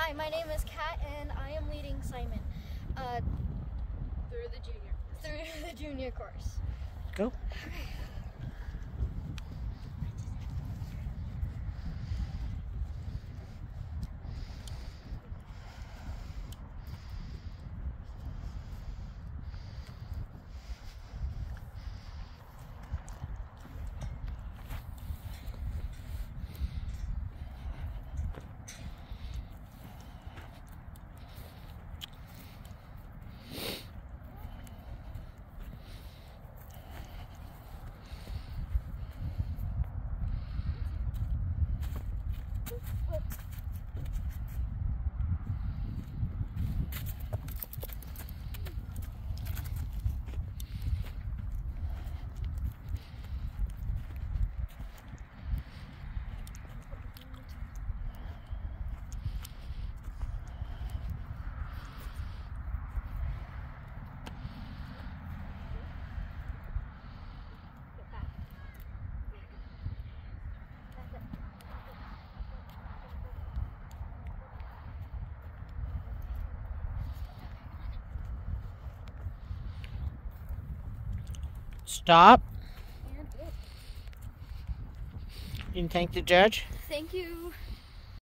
Hi, my name is Kat, and I am leading Simon through the junior course. Go. Stop. You can thank the judge. Thank you.